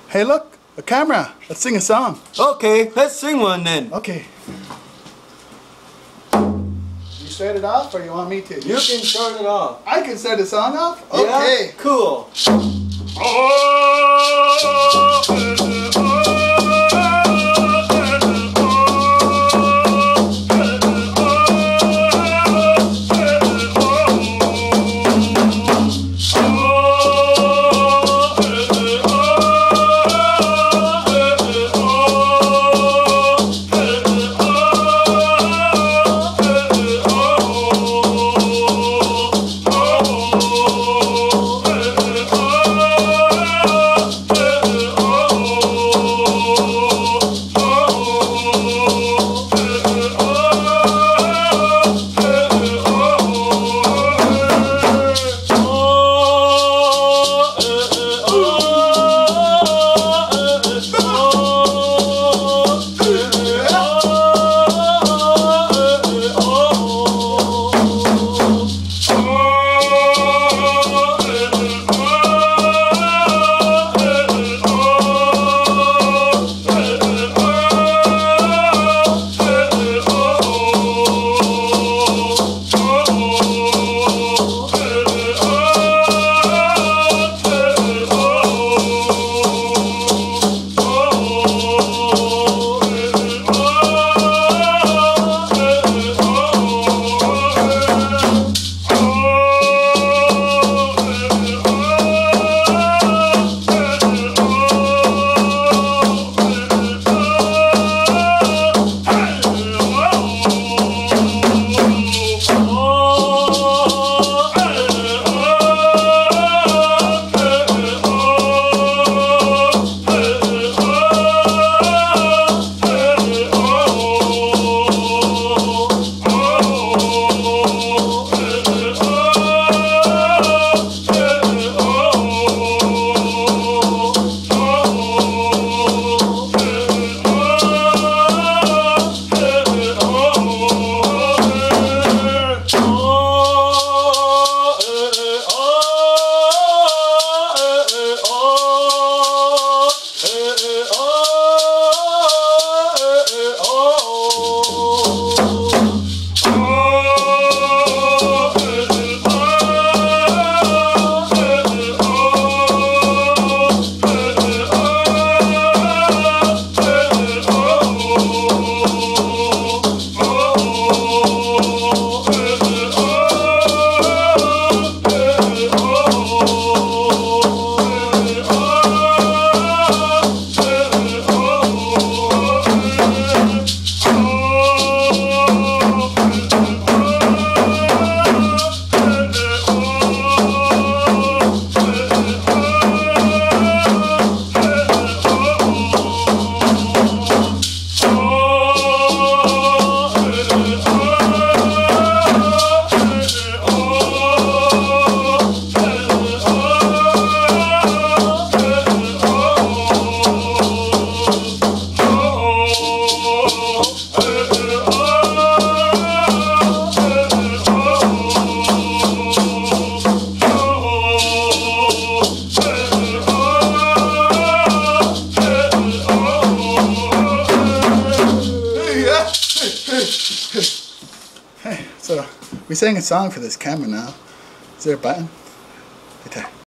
Hey look, a camera. Let's sing a song. Okay, let's sing one then. Okay. You start it off or you want me to? You can start it off. I can start the song off? Yeah? Okay. Cool. Hey, so we sang a song for this camera now. Is there a button? Right there.